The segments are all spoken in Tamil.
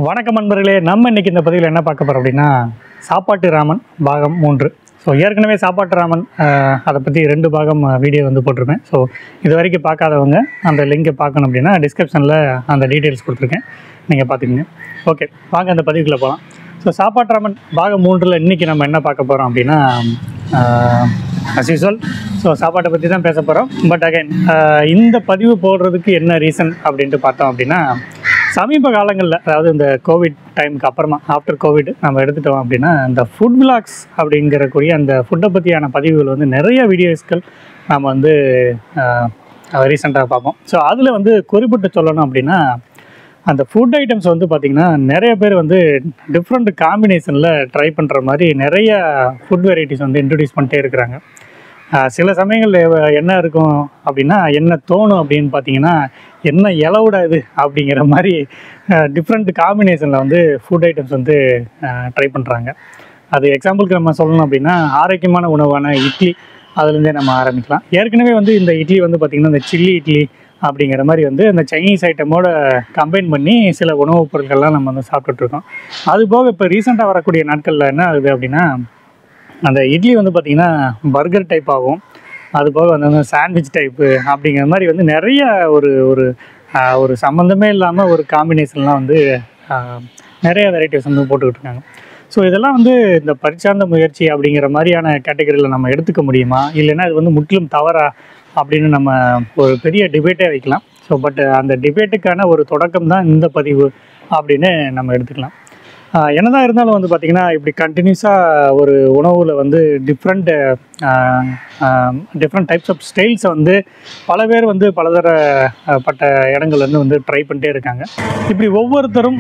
வணக்கம் நண்பர்களே, நம்ம இன்றைக்கி இந்த பதிவில் என்ன பார்க்க போகிறோம் அப்படின்னா சாப்பாட்டு ராமன் பாகம் 3. ஸோ ஏற்கனவே சாப்பாட்டு ராமன் அதை பற்றி 2 பாகம் வீடியோ வந்து போட்டிருப்பேன். ஸோ இது வரைக்கும் பார்க்காதவங்க அந்த லிங்கை பார்க்கணும் அப்படின்னா டிஸ்கிரிப்ஷனில் அந்த டீட்டெயில்ஸ் கொடுத்துருக்கேன், நீங்கள் பார்த்துக்குங்க. ஓகே, வாங்க அந்த பதிவுக்குள்ளே போகலாம். ஸோ சாப்பாட்டு ராமன் பாகம் 3ல் இன்றைக்கி நம்ம என்ன பார்க்க போகிறோம் அப்படின்னா அஸ் யூஸ்வல் ஸோ சாப்பாட்டை பற்றி தான் பேச போகிறோம். பட் அகைன் இந்த பதிவு போடுறதுக்கு என்ன ரீசன் அப்படின்ட்டு பார்த்தோம் அப்படின்னா, சமீப காலங்களில் அதாவது இந்த கோவிட் டைமுக்கு அப்புறமா ஆஃப்டர் கோவிட் நம்ம எடுத்துட்டோம் அப்படின்னா இந்த ஃபுட் விளாக்ஸ் அப்படிங்கிறக்கூடிய அந்த ஃபுட்டை பற்றியான பதிவுகள் வந்து நிறைய வீடியோஸ்கள் நாம் வந்து ரீசெண்டாக பார்ப்போம். ஸோ அதில் வந்து குறிப்பிட்டு சொல்லணும் அப்படின்னா, அந்த ஃபுட் ஐட்டம்ஸ் வந்து பார்த்திங்கன்னா நிறைய பேர் வந்து டிஃப்ரெண்ட் காம்பினேஷனில் ட்ரை பண்ணுற மாதிரி நிறைய ஃபுட் வெரைட்டிஸ் வந்து இன்ட்ரடியூஸ் பண்ணிட்டே இருக்கிறாங்க. சில சமயங்களில் என்ன இருக்கும் அப்படின்னா, என்ன தோணும் அப்படின்னு பார்த்தீங்கன்னா, என்ன இலவுடா இது அப்படிங்கிற மாதிரி டிஃப்ரெண்ட் காம்பினேஷனில் வந்து ஃபுட் ஐட்டம்ஸ் வந்து ட்ரை பண்ணுறாங்க. அது எக்ஸாம்பிளுக்கு நம்ம சொல்லணும் அப்படின்னா, ஆரோக்கியமான உணவான இட்லி அதுலேருந்தே நம்ம ஆரம்பிக்கலாம். ஏற்கனவே வந்து இந்த இட்லி வந்து பார்த்திங்கன்னா இந்த சில்லி இட்லி அப்படிங்கிற மாதிரி வந்து அந்த சைனீஸ் ஐட்டமோட கம்பைன் பண்ணி சில உணவுப் பொருட்கள்லாம் நம்ம வந்து சாப்பிட்டுட்ருக்கோம். அதுபோக இப்போ ரீசெண்டாக வரக்கூடிய நாட்களில் என்ன ஆகுது அப்படின்னா, அந்த இட்லி வந்து பார்த்திங்கன்னா பர்கர் டைப் ஆகும், அதுபோக வந்து சாண்ட்விச் டைப்பு அப்படிங்கிற மாதிரி வந்து நிறைய ஒரு ஒரு ஒரு சம்மந்தமே இல்லாமல் ஒரு காம்பினேஷன்லாம் வந்து நிறைய வெரைட்டிஸ் வந்து போட்டுக்கிட்டு இருக்காங்க. ஸோ இதெல்லாம் வந்து இந்த பரிச்சார்ந்த முயற்சி அப்படிங்கிற மாதிரியான கேட்டகரியில் நம்ம எடுத்துக்க முடியுமா, இல்லைன்னா இது வந்து முற்றிலும் தவறா அப்படின்னு நம்ம ஒரு பெரிய டிபேட்டே வைக்கலாம். ஸோ பட் அந்த டிபேட்டுக்கான ஒரு தொடக்கம் தான் இந்த பதிவு அப்படின்னு நம்ம எடுத்துக்கலாம். என்னதான் இருந்தாலும் வந்து பார்த்திங்கன்னா, இப்படி கண்டினியூஸாக ஒரு உணவில் வந்து டிஃப்ரெண்ட் டைப்ஸ் ஆஃப் ஸ்டைல்ஸை வந்து பல பேர் வந்து பலதரப்பட்ட இடங்கள்லேருந்து வந்து ட்ரை பண்ணிட்டே இருக்காங்க. இப்படி ஒவ்வொருத்தரும்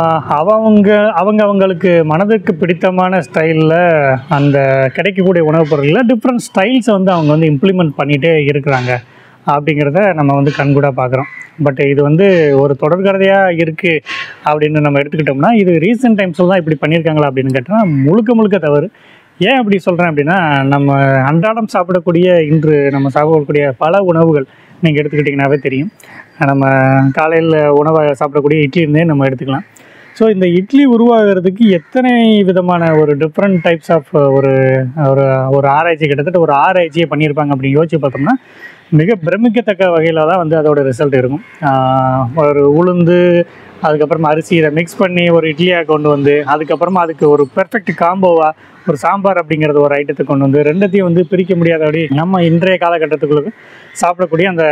அவங்களுக்கு மனதுக்கு பிடித்தமான ஸ்டைலில் அந்த கிடைக்கக்கூடிய உணவுப் பொருட்களில் டிஃப்ரெண்ட் ஸ்டைல்ஸை வந்து அவங்க வந்து இம்ப்ளிமெண்ட் பண்ணிகிட்டே இருக்கிறாங்க அப்படிங்கிறத நம்ம வந்து கண்கூடாக பார்க்குறோம். பட் இது வந்து ஒரு தொடர்கதையாக இருக்குது அப்படின்னு நம்ம எடுத்துக்கிட்டோம்னா, இது ரீசெண்ட் டைம்ஸில் தான் இப்படி பண்ணியிருக்காங்களா அப்படின்னு கேட்டால் முழுக்க தவறு. ஏன் அப்படி சொல்கிறேன் அப்படின்னா, நம்ம அன்றாடம் இன்று நம்ம சாப்பிடக்கூடிய பல உணவுகள் நீங்கள் எடுத்துக்கிட்டிங்கனாவே தெரியும். நம்ம காலையில் உணவாக சாப்பிடக்கூடிய இட்லியிருந்தே நம்ம எடுத்துக்கலாம். ஸோ இந்த இட்லி உருவாகிறதுக்கு எத்தனை விதமான ஒரு டிஃப்ரெண்ட் டைப்ஸ் ஆஃப் ஒரு ஆராய்ச்சி, கிட்டத்தட்ட ஒரு ஆராய்ச்சியை பண்ணியிருப்பாங்க அப்படின்னு யோசிச்சு பார்த்தோம்னா மிக பிரமிக்கத்தக்க வகையில் தான் வந்து அதோட ரிசல்ட் இருக்கும். ஒரு உளுந்து, அதுக்கப்புறமா அரிசி, இதை மிக்ஸ் பண்ணி ஒரு இட்லியாக கொண்டு வந்து, அதுக்கப்புறமா அதுக்கு ஒரு பெர்ஃபெக்ட் காம்போவாக ஒரு சாம்பார் அப்படிங்கிறது ஒரு ஐட்டத்தை கொண்டு வந்து ரெண்டத்தையும் வந்து பிரிக்க முடியாதபடி நம்ம இன்றைய காலகட்டத்துக்குள்ள சாப்பிடக்கூடிய அந்த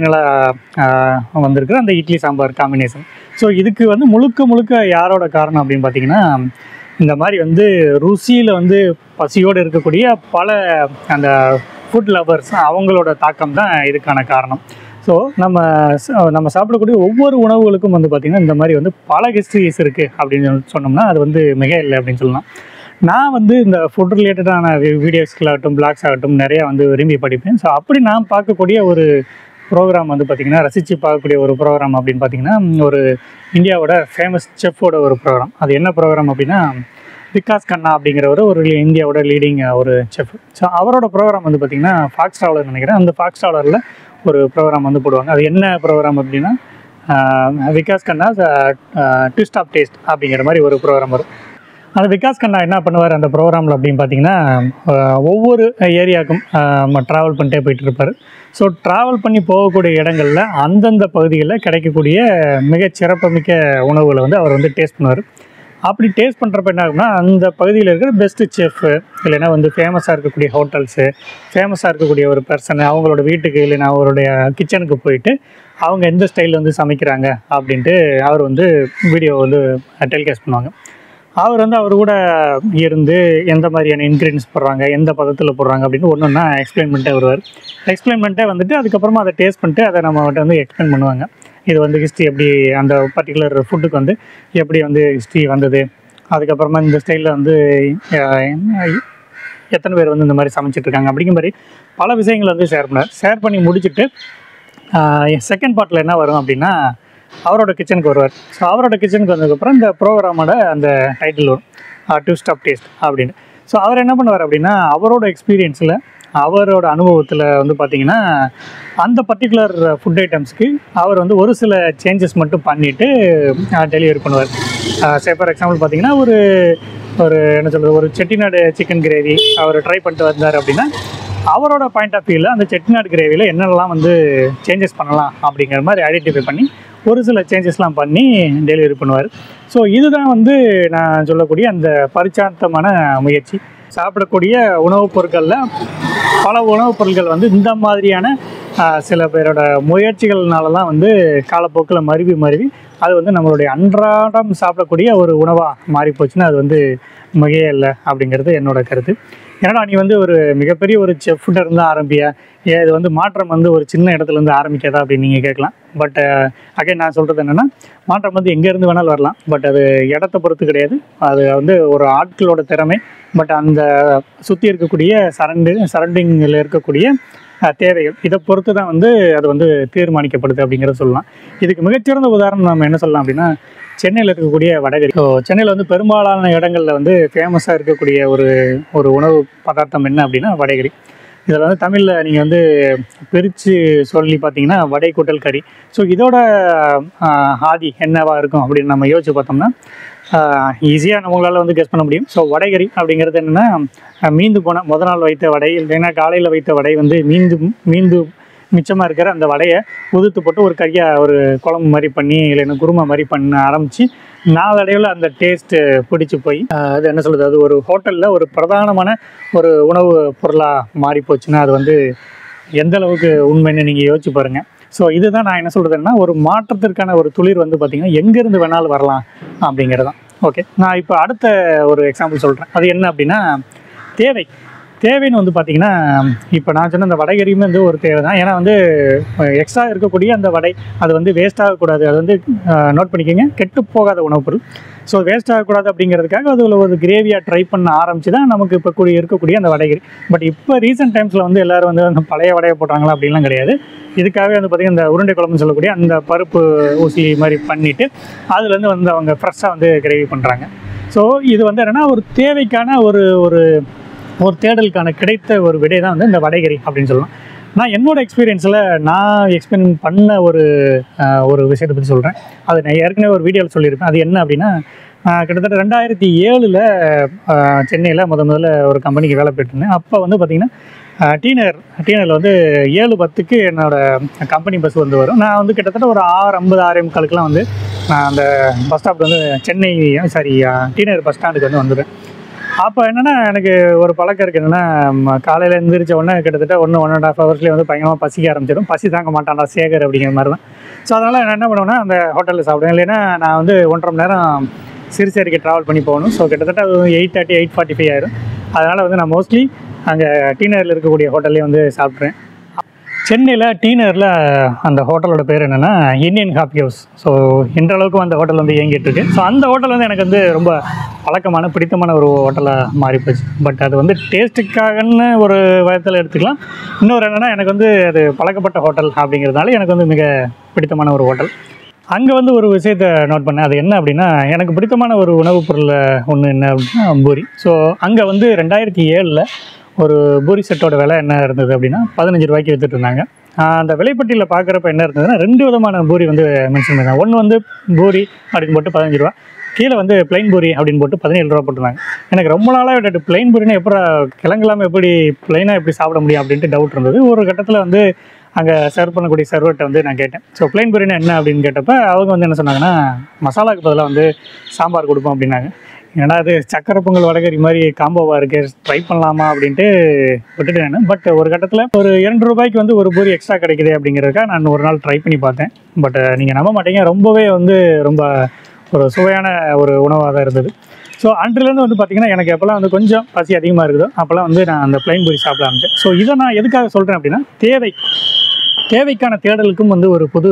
ஃபைனலாக வந்திருக்கிற அந்த இட்லி சாம்பார் காம்பினேஷன். ஸோ இதுக்கு வந்து முழுக்க யாரோட காரணம் அப்படின்னு பார்த்திங்கன்னா, இந்த மாதிரி வந்து ருசியில் வந்து பசியோடு இருக்கக்கூடிய பல அந்த ஃபுட் லவர்ஸ் அவங்களோட தாக்கம் தான் இதுக்கான காரணம். ஸோ நம்ம சாப்பிடக்கூடிய ஒவ்வொரு உணவுகளுக்கும் வந்து பார்த்திங்கன்னா இந்த மாதிரி வந்து பல ஹிஸ்ட்ரிஸ் இருக்குது அப்படின்னு சொன்னோம்னா அது வந்து மிக இல்லை அப்படின்னு சொல்லலாம். நான் வந்து இந்த ஃபுட் ரிலேட்டடான வீடியோஸ்களாகட்டும் பிளாக்ஸ் ஆகட்டும் நிறையா வந்து விரும்பி படிப்பேன். ஸோ அப்படி நான் பார்க்கக்கூடிய ஒரு ப்ரோக்ராம் வந்து பார்த்திங்கன்னா, ரசித்து பார்க்கக்கூடிய ஒரு ப்ரோக்ராம் அப்படின்னு பார்த்திங்கன்னா, ஒரு இந்தியாவோட ஃபேமஸ் செஃப்போட ஒரு ப்ரோக்ராம். அது என்ன ப்ரோக்ராம் அப்படின்னா, விகாஸ் கண்ணா அப்படிங்கிறவர் ஒரு இந்தியாவோட லீடிங் ஒரு செஃப். ஸோ அவரோட ப்ரோக்ராம் வந்து பார்த்திங்கன்னா ஃபாக்ஸ் ட்ராவலர் நினைக்கிறேன். அந்த ஃபாக்ஸ் ட்ராவலரில் ஒரு ப்ரோக்ராம் வந்து போடுவாங்க. அது என்ன ப்ரோக்ராம் அப்படின்னா, Vikas Khanna twist of taste அப்படிங்கிற மாதிரி ஒரு ப்ரோக்ராம் வரும். அந்த விகாஸ் கண்ணா என்ன பண்ணுவார் அந்த ப்ரோக்ராமில் அப்படின்னு பார்த்திங்கன்னா, ஒவ்வொரு ஏரியாவுக்கும் ட்ராவல் பண்ணிட்டே போயிட்டு இருப்பார். ஸோ ட்ராவல் பண்ணி போகக்கூடிய இடங்களில் அந்தந்த பகுதிகளில் கிடைக்கக்கூடிய மிகச்சிறப்புமிக்க உணவுகளை வந்து அவர் வந்து டேஸ்ட் பண்ணுவார். அப்படி டேஸ்ட் பண்ணுறப்ப என்ன ஆகும்னா, அந்த பகுதியில் இருக்கிற பெஸ்ட்டு செஃப்பு, இல்லைன்னா வந்து ஃபேமஸாக இருக்கக்கூடிய ஹோட்டல்ஸு, ஃபேமஸாக இருக்கக்கூடிய ஒரு பர்சன் அவங்களோட வீட்டுக்கு இல்லைன்னா அவருடைய கிச்சனுக்கு போயிட்டு அவங்க எந்த ஸ்டைலில் வந்து சமைக்கிறாங்க அப்படின்ட்டு அவர் வந்து வீடியோ வந்து டெலிகாஸ்ட் பண்ணுவாங்க. அவர் வந்து அவர் கூட இருந்து எந்த மாதிரியான இன்க்ரீடியன்ஸ் போடுறாங்க, எந்த பதத்தில் போடுறாங்க அப்படின்னு ஒன்று ஒன்றா எக்ஸ்பிளைன் பண்ணிட்டே வருவார். எக்ஸ்பிளைன் பண்ணிட்டே வந்துட்டு அதுக்கப்புறமா அதை டேஸ்ட் பண்ணிட்டு அதை நம்மகிட்ட வந்து எக்ஸ்பிளைன் பண்ணுவாங்க. இது வந்து ஹிஸ்ட்ரி எப்படி, அந்த பர்டிகுலர் ஃபுட்டுக்கு வந்து எப்படி வந்து ஹிஸ்ட்ரி வந்தது, அதுக்கப்புறமா இந்த ஸ்டைலில் வந்து எத்தனை பேர் வந்து இந்த மாதிரி சமைச்சிட்ருக்காங்க அப்படிங்கிற மாதிரி பல விஷயங்களை வந்து ஷேர் பண்ணி முடிச்சுட்டு செகண்ட் பார்ட்டில் என்ன வரும் அப்படின்னா, அவரோட கிச்சனுக்கு வருவார். ஸோ அவரோட கிச்சனுக்கு வந்ததுக்கப்புறம் இந்த ப்ரோக்ராமோட அந்த டைட்டில் வரும், ட்விஸ்ட் ஆஃப் டேஸ்ட் அப்படின்னு. ஸோ அவர் என்ன பண்ணுவார் அப்படின்னா, அவரோட எக்ஸ்பீரியன்ஸில் அவரோட அனுபவத்தில் வந்து பார்த்திங்கன்னா அந்த பர்டிகுலர் ஃபுட் ஐட்டம்ஸ்க்கு அவர் வந்து ஒரு சில சேஞ்சஸ் மட்டும் பண்ணிவிட்டு டெலிவரி பண்ணுவார். சே ஃபார் எக்ஸாம்பிள் பார்த்திங்கன்னா ஒரு என்ன சொல்கிறது, ஒரு செட்டிநாடு சிக்கன் கிரேவி அவர் ட்ரை பண்ணிட்டு வந்தார் அப்படின்னா அவரோட பாயிண்ட் ஆஃப் வியூவில் அந்த செட்டிநாடு கிரேவியில் என்னென்னலாம் வந்து சேஞ்சஸ் பண்ணலாம் அப்படிங்கிற மாதிரி ஐடென்டிஃபை பண்ணி ஒரு சில சேஞ்சஸ்லாம் பண்ணி டெலிவரி பண்ணுவார். ஸோ இதுதான் வந்து நான் சொல்லக்கூடிய அந்த பரிச்சாந்தமான முயற்சி. சாப்பிடக்கூடிய உணவுப் பொருட்களில் பல உணவுப் பொருட்கள் வந்து இந்த மாதிரியான சில பேரோட முயற்சிகள்னால தான் வந்து காலப்போக்கில் மருவி அது வந்து நம்மளுடைய அன்றாடம் சாப்பிடக்கூடிய ஒரு உணவாக மாறி போச்சுன்னா அது வந்து மிகையே இல்லை அப்படிங்கிறது என்னோட கருத்து. ஏன்னா நீ வந்து ஒரு மிகப்பெரிய ஒரு செஃப்கிட்ட இருந்து ஆரம்பியா, ஏன் இது வந்து மாற்றம் வந்து ஒரு சின்ன இடத்துலேருந்து ஆரம்பிக்காதா அப்படின்னு நீங்கள் கேட்கலாம். பட் அகைன் நான் சொல்கிறது என்னென்னா, மாற்றம் வந்து எங்கேருந்து வேணாலும் வரலாம். பட் அது இடத்த பொறுத்து கிடையாது, அது வந்து ஒரு ஆட்களோட திறமை. பட் அந்த சுற்றி இருக்கக்கூடிய சரௌண்டிங்கில் இருக்கக்கூடிய தேவைகள் இதை பொறுத்து தான் வந்து அது வந்து தீர்மானிக்கப்படுது அப்படிங்கிறத சொல்லலாம். இதுக்கு மிகச்சிறந்த உதாரணம் நம்ம என்ன சொல்லலாம் அப்படின்னா, சென்னையில் இருக்கக்கூடிய வடகரி. ஸோ சென்னையில் வந்து பெரும்பாலான இடங்களில் வந்து ஃபேமஸாக இருக்கக்கூடிய ஒரு உணவு பதார்த்தம் என்ன அப்படின்னா வடகரி. இதில் வந்து தமிழில் நீங்கள் வந்து பிரித்து சொல்லி பார்த்தீங்கன்னா வடை கூட்டல் கறி. ஸோ இதோட ஆதி என்னவாக இருக்கும் அப்படின்னு நம்ம யோசிச்சு பார்த்தோம்னா ஈஸியாக நம்மளால் வந்து கெஸ் பண்ண முடியும். ஸோ வடைகறி அப்படிங்கிறது என்னென்னா, மீந்து போன முதல் நாள் வைத்த வடை இல்லைன்னா காலையில் வைத்த வடை வந்து மீந்து மிச்சமாக இருக்கிற அந்த வடையை உதுத்து போட்டு ஒரு கறியாக ஒரு குழம்பு மாதிரி பண்ணி இல்லைன்னா குருமா மாதிரி பண்ண ஆரம்பித்து நாளடைவில் அந்த டேஸ்ட்டு பிடிச்சி போய் அது என்ன சொல்கிறது, அது ஒரு ஹோட்டலில் ஒரு பிரதானமான ஒரு உணவு பொருளாக மாறி போச்சுன்னா அது வந்து எந்த அளவுக்கு உண்மைன்னு நீங்கள் யோசிச்சு பாருங்கள். ஸோ இதுதான் நான் என்ன சொல்கிறதுன்னா, ஒரு மாற்றத்திற்கான ஒரு துளிர் வந்து பார்த்திங்கன்னா எங்கேருந்து வேணாலும் வரலாம் அப்படிங்கிறதான். ஓகே, நான் இப்போ அடுத்த ஒரு எக்ஸாம்பிள் சொல்கிறேன். அது என்ன அப்படின்னா, தேவைன்னு வந்து பார்த்திங்கன்னா, இப்போ நான் சொன்ன அந்த வடைகறியுமே வந்து ஒரு தேவை தான். ஏன்னா வந்து எக்ஸ்ட்ரா இருக்கக்கூடிய அந்த வடை அது வந்து வேஸ்ட் ஆகக்கூடாது. அது வந்து நோட் பண்ணிக்கோங்க, கெட்டு போகாத உணவுப் பொருள். ஸோ வேஸ்ட் ஆகக்கூடாது அப்படிங்கிறதுக்காக அதில் ஒரு கிரேவியாக ட்ரை பண்ண ஆரம்பித்து தான் நமக்கு இப்போ இருக்கக்கூடிய அந்த வடைகறி. பட் இப்போ ரீசெண்ட் டைம்ஸில் வந்து எல்லோரும் வந்து அந்த பழைய வடையை போட்டாங்களா அப்படின்லாம் கிடையாது. இதுக்காகவே வந்து பார்த்திங்கன்னா இந்த உருண்டை குழம்புன்னு சொல்லக்கூடிய அந்த பருப்பு ஊசி மாதிரி பண்ணிவிட்டு அதுலேருந்து வந்து அவங்க ஃப்ரெஷ்ஷாக வந்து கிரேவி பண்ணுறாங்க. ஸோ இது வந்து என்னென்னா, ஒரு தேவைக்கான ஒரு தேடலுக்கான கிடைத்த ஒரு விடை தான் வந்து இந்த வடைகறி அப்படின்னு சொல்லலாம். நான் என்னோடய எக்ஸ்பீரியன்ஸில் நான் எக்ஸ்பீரியன்ஸ் பண்ண ஒரு விஷயத்தை பற்றி சொல்கிறேன். அது நான் ஏற்கனவே ஒரு வீடியோவில் சொல்லியிருப்பேன். அது என்ன அப்படின்னா, கிட்டத்தட்ட 2007 சென்னையில் முதல்ல ஒரு கம்பெனிக்கு வேலை போயிட்டுருந்தேன். அப்போ வந்து பார்த்திங்கன்னா டீனரில் வந்து 7:10 என்னோடய கம்பெனி பஸ் வந்து வரும். நான் வந்து கிட்டத்தட்ட ஒரு 6:50 6:45 வந்து நான் அந்த பஸ் ஸ்டாப் வந்து டீனர் பஸ் ஸ்டாண்டுக்கு வந்து வந்துடுவேன். அப்போ என்னென்னா, எனக்கு ஒரு பழக்கம் இருக்குது. என்னென்னா, காலையில் எழுந்திரிச்ச உடனே கிட்டத்தட்ட 1.5 ஹவர்ஸ்லேயே வந்து பயங்கரமாக பசிக்க ஆரம்பிச்சிடும். பசி தாங்க மாட்டான்டா சேகர் அப்படிங்கிற மாதிரி தான். ஸோ அதனால் நான் என்ன பண்ணுவேன்னா, அந்த ஹோட்டலில் சாப்பிடுவேன். இல்லைன்னா நான் வந்து 1.5 மணி நேரம் சிறுசேரிக்கு ட்ராவல் பண்ணி போகணும். ஸோ கிட்டத்தட்ட அது 8:30 8:45 ஆயிடும். அதனால் வந்து நான் மோஸ்ட்லி அங்கே டீனரில் இருக்கக்கூடிய ஹோட்டல்லே வந்து சாப்பிட்றேன். சென்னையில் டீனரில் அந்த ஹோட்டலோட பேர் என்னென்னா இந்தியன் காஃபி ஹவுஸ். ஸோ இன்றளவுக்கு அந்த ஹோட்டல் வந்து இயங்கிட்டுருக்கு. ஸோ அந்த ஹோட்டல் வந்து எனக்கு வந்து ரொம்ப பழக்கமான பிடித்தமான ஒரு ஹோட்டலாக மாறி போச்சு. பட் அது வந்து டேஸ்ட்டுக்காகன்னு ஒரு விதத்தில் எடுத்துக்கலாம். இன்னொரு என்னென்னா, எனக்கு வந்து அது பழக்கப்பட்ட ஹோட்டல் அப்படிங்கிறதுனால எனக்கு வந்து மிக பிடித்தமான ஒரு ஹோட்டல். அங்கே வந்து ஒரு விஷயத்தை நோட் பண்ணேன். அது என்ன அப்படின்னா, எனக்கு பிடித்தமான ஒரு உணவுப் பொருள் ஒன்று என்ன அப்படின்னா பூரி. ஸோ அங்கே வந்து 2007 ஒரு பூரி செட்டோட விலை என்ன இருந்தது அப்படின்னா 15 ரூபாய்க்கு விற்றுட்டு இருந்தாங்க. அந்த விலைப்பட்டியில் பார்க்குறப்ப என்ன இருந்ததுன்னா, 2 விதமான பூரி வந்து மென்ஷன் பண்ணியிருந்தாங்க. ஒன்று வந்து பூரி அப்படின்னு போட்டு 15 ரூபா, கீழே வந்து பிளைன் பூரி அப்படின்னு போட்டு 17 ரூபா போட்டுருந்தாங்க. எனக்கு ரொம்ப நாளாக விட்டுட்டு பிளைன் பூரினா எப்போ கிளங்கலாமல் எப்படி பிளைனாக எப்படி சாப்பிட முடியும் அப்படின்ட்டு டவுட் இருந்தது. ஒரு கட்டத்தில் வந்து அங்கே சர்வ் பண்ணக்கூடிய சர்வர்கிட்ட வந்து நான் கேட்டேன், ஸோ பிளைன் பூரினா என்ன அப்படின்னு கேட்டப்போ அவங்க வந்து என்ன சொன்னாங்கன்னா, மசாலாவுக்கு பதிலாக வந்து சாம்பார் கொடுப்போம் அப்படின்னாங்க. ஏன்னா அது சக்கரை பொங்கல் வடகறி மாதிரி காம்போவாக இருக்குது, ட்ரை பண்ணலாமா அப்படின்ட்டு விட்டுட்டேன். பட் ஒரு கட்டத்தில் ஒரு 2 ரூபாய்க்கு வந்து ஒரு பூரி எக்ஸ்ட்ரா கிடைக்குது அப்படிங்கிறதுக்காக நான் ஒரு நாள் ட்ரை பண்ணி பார்த்தேன். பட் நீங்கள் நம்ப மாட்டீங்க, ரொம்பவே வந்து ரொம்ப ஒரு சுவையான ஒரு உணவாக தான் இருந்தது. ஸோ அன்றிலேருந்து வந்து பார்த்திங்கன்னா, எனக்கு எப்போல்லாம் வந்து கொஞ்சம் பசி அதிகமாக இருக்குதோ அப்போல்லாம் வந்து நான் அந்த பிளைன் பூரி சாப்பிட ஆரம்பிச்சேன். ஸோ இதை நான் எதுக்காக சொல்கிறேன் அப்படின்னா, தேவைக்கான தேடலுக்கும் வந்து ஒரு புது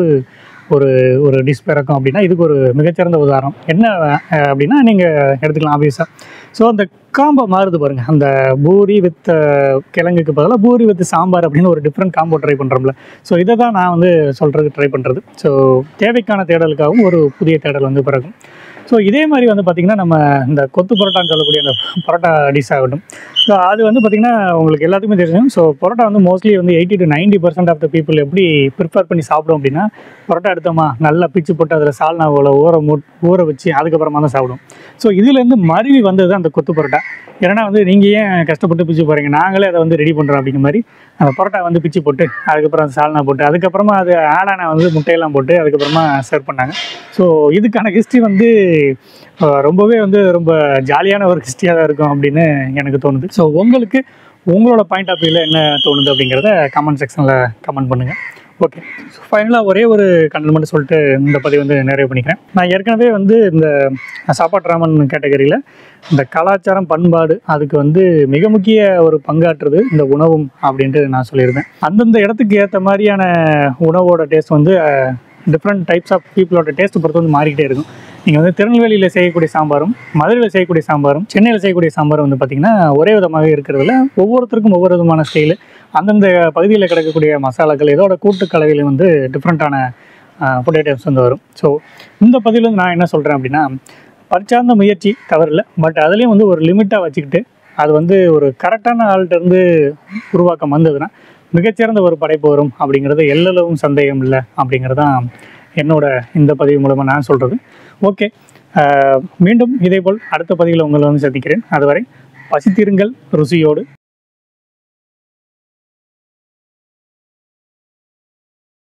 ஒரு டிஷ் பிறக்கும் அப்படின்னா இதுக்கு ஒரு மிகச்சிறந்த உதாரணம். என்ன அப்படின்னா, நீங்கள் எடுத்துக்கலாம் ஆப்வியஸாக. ஸோ அந்த காம்போ மாறுது பாருங்கள். அந்த பூரி வித் கிழங்குக்கு பதிலாக பூரி வித் சாம்பார் அப்படின்னு ஒரு டிஃப்ரெண்ட் காம்போ ட்ரை பண்ணுறோம்ல. ஸோ இதை தான் நான் வந்து சொல்கிறதுக்கு ட்ரை பண்ணுறது. ஸோ தேவைக்கான தேடலுக்காகவும் ஒரு புதிய தேடல் வந்து பிறக்கும். ஸோ இதே மாதிரி வந்து பார்த்திங்கன்னா, நம்ம இந்த கொத்து பரோட்டான்னு சொல்லக்கூடிய அந்த பரோட்டா டிஷ் ஆகட்டும், ஸோ அது வந்து பார்த்திங்கன்னா உங்களுக்கு எல்லாத்துக்குமே தெரியும். ஸோ பரோட்டா வந்து மோஸ்ட்லி வந்து 80 to 90% ஆஃப் த பீப்புள் எப்படி ப்ரிப்பேர் பண்ணி சாப்பிடும் அப்படின்னா, பரோட்டா எடுத்தோமா நல்லா பிச்சு போட்டு அதில் சால்னாவில் ஊற வச்சு அதுக்கப்புறமா தான் சாப்பிடும். ஸோ இதுலேருந்து மருவி வந்தது அந்த கொத்து பரோட்டா. ஏன்னா வந்து நீங்கள் ஏன் கஷ்டப்பட்டு பிச்சு போகிறீங்க, நாங்களே அதை வந்து ரெடி பண்ணுறோம் அப்படிங்கிற மாதிரி அந்த பரோட்டா வந்து பிச்சு போட்டு அதுக்கப்புறம் சால்னா போட்டு அதுக்கப்புறமா அது ஆடான வந்து முட்டையெல்லாம் போட்டு அதுக்கப்புறமா சர்வ் பண்ணாங்க. ஸோ இதுக்கான ஹிஸ்ட்ரி வந்து ரொம்பவே வந்து ரொம்ப ஜாலியான ஒரு ஹிஸ்ட்ரியாக தான் இருக்கும் அப்படின்னு எனக்கு தோணுது. ஸோ உங்களுக்கு உங்களோட பாயிண்ட் ஆஃப் வியூவில் என்ன தோணுது அப்படிங்கிறத கமெண்ட் செக்ஷனில் கமெண்ட் பண்ணுங்கள். ஓகே, ஸோ ஃபைனலாக ஒரே ஒரு கண்டென்ட் மட்டும் சொல்லிட்டு இந்த பதிவு வந்து நிறைவு பண்ணிக்கிறேன். நான் ஏற்கனவே வந்து இந்த சாப்பாட்டு ராமன் கேட்டகரியில் இந்த கலாச்சாரம் பண்பாடு அதுக்கு வந்து மிக முக்கிய ஒரு பங்காற்றுறது இந்த உணவும் அப்படின்ட்டு நான் சொல்லியிருந்தேன். அந்தந்த இடத்துக்கு ஏற்ற மாதிரியான உணவோட டேஸ்ட் வந்து டிஃப்ரெண்ட் டைப்ஸ் ஆஃப் பீப்புளோட டேஸ்ட் பொறுத்து வந்து மாறிக்கிட்டே இருக்கும். நீங்கள் வந்து திருநெல்வேலியில் செய்யக்கூடிய சாம்பாரும் மதுரையில் செய்யக்கூடிய சாம்பாரும் சென்னையில் செய்யக்கூடிய சாம்பாரும் வந்து பார்த்திங்கன்னா ஒரே விதமாக இருக்கிறதுல ஒவ்வொருத்தருக்கும் ஒவ்வொரு விதமான ஸ்டைலு, அந்தந்த பகுதியில் கிடைக்கக்கூடிய மசாலாக்கள் இதோட கூட்டு கலவையில் வந்து டிஃப்ரெண்ட்டான ஃபுட் ஐட்டம்ஸ் வந்து வரும். ஸோ இந்த பதிவில் வந்து நான் என்ன சொல்கிறேன் அப்படின்னா, பரிச்சார்ந்த முயற்சி தவறில்லை, பட் அதுலேயும் வந்து ஒரு லிமிட்டாக வச்சுக்கிட்டு அது வந்து ஒரு கரெக்டான ஆள்கிட்டருந்து உருவாக்கம் வந்ததுன்னா மிகச்சிறந்த ஒரு படைப்பு வரும் அப்படிங்கிறது எல்லளவும் சந்தேகம் இல்லை அப்படிங்கிறது தான் என்னோட இந்த பதிவு மூலமாக நான் சொல்கிறது. ஓகே, மீண்டும் இதேபோல் அடுத்த பதிவில் உங்களை வந்து சந்திக்கிறேன். அதுவரை பசித்திருங்கள் ருசியோடு.